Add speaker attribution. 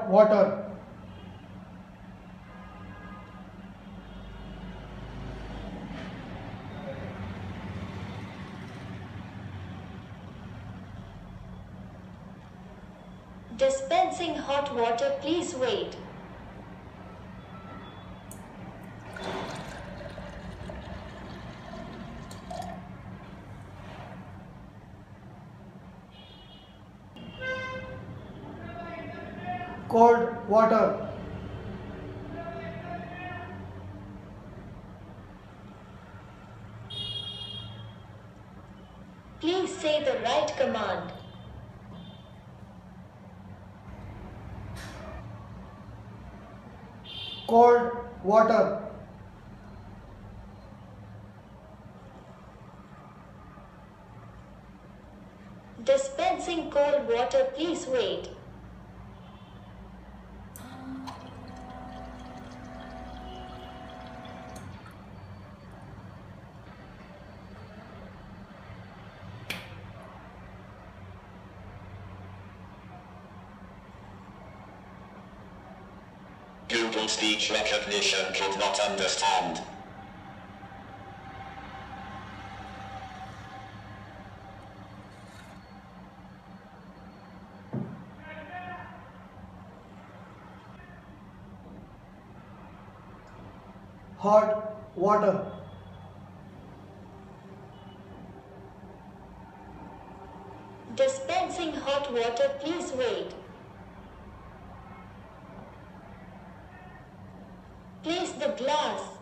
Speaker 1: water.
Speaker 2: Dispensing hot water, please wait.
Speaker 1: Cold water.
Speaker 2: Please say the right command.
Speaker 1: Cold water.
Speaker 2: Dispensing cold water, please wait.
Speaker 3: Google speech recognition could not understand.
Speaker 1: Hot water.
Speaker 2: Dispensing hot water, please wait. Place the glass.